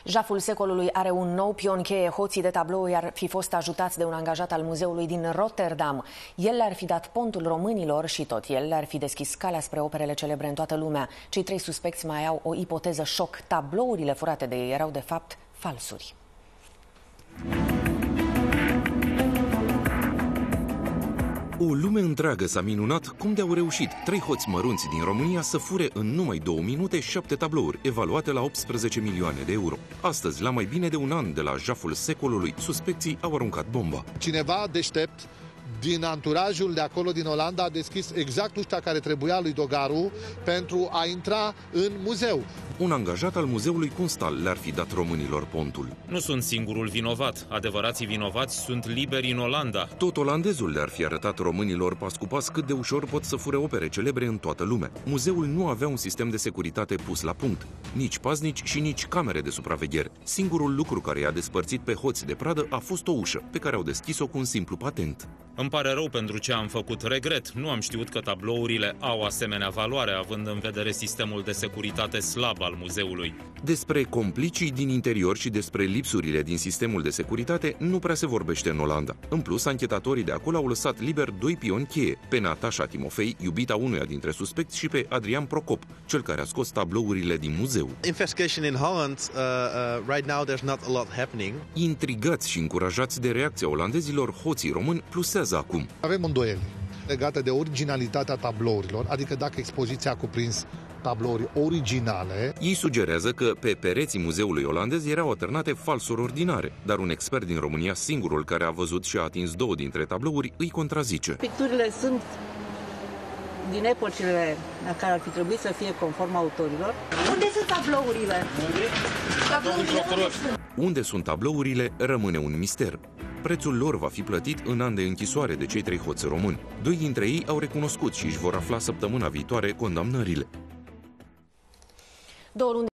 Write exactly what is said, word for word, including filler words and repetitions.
Jaful secolului are un nou pion cheie. Hoții de tablouri ar fi fost ajutați de un angajat al muzeului din Rotterdam. El le-ar fi dat pontul românilor și tot el le-ar fi deschis calea spre operele celebre în toată lumea. Cei trei suspecți mai au o ipoteză șoc. Tablourile furate de ei erau de fapt falsuri. O lume întreagă s-a minunat cum de-au reușit trei hoți mărunți din România să fure în numai două minute șapte tablouri, evaluate la optsprezece milioane de euro. Astăzi, la mai bine de un an de la jaful secolului, suspecții au aruncat bomba. Cineva deștept din anturajul de acolo, din Olanda, a deschis exact ușa care trebuia lui Dogaru pentru a intra în muzeu. Un angajat al muzeului Kunsthal le-ar fi dat românilor pontul. Nu sunt singurul vinovat. Adevărații vinovați sunt liberi în Olanda. Tot olandezul le-ar fi arătat românilor pas cu pas cât de ușor pot să fure opere celebre în toată lumea. Muzeul nu avea un sistem de securitate pus la punct. Nici paznici și nici camere de supraveghere. Singurul lucru care i-a despărțit pe hoți de pradă a fost o ușă, pe care au deschis-o cu un simplu patent. Îmi pare rău pentru ce am făcut, regret. Nu am știut că tablourile au asemenea valoare, având în vedere sistemul de securitate slab al muzeului. Despre complicii din interior și despre lipsurile din sistemul de securitate nu prea se vorbește în Olanda. În plus, anchetatorii de acolo au lăsat liber doi pioni cheie, pe Natasha Timofei, iubita unuia dintre suspecți, și pe Adrian Procop, cel care a scos tablourile din muzeu. Investigation in Holland, uh, uh, right now there's not a lot happening. Intrigați și încurajați de reacția olandezilor, hoții români plusează acum. Avem îndoieli legate de originalitatea tablourilor, adică dacă expoziția a cuprins tablouri originale. Ei sugerează că pe pereții muzeului olandez erau atârnate falsuri ordinare, dar un expert din România, singurul care a văzut și a atins două dintre tablouri, îi contrazice. Picturile sunt din epocile la care ar fi trebuit să fie conform autorilor. Unde sunt tablourile? Tablourile Unde sunt tablourile rămâne un mister. Prețul lor va fi plătit în an de închisoare de cei trei hoți români. Doi dintre ei au recunoscut și își vor afla săptămâna viitoare condamnările. Două luni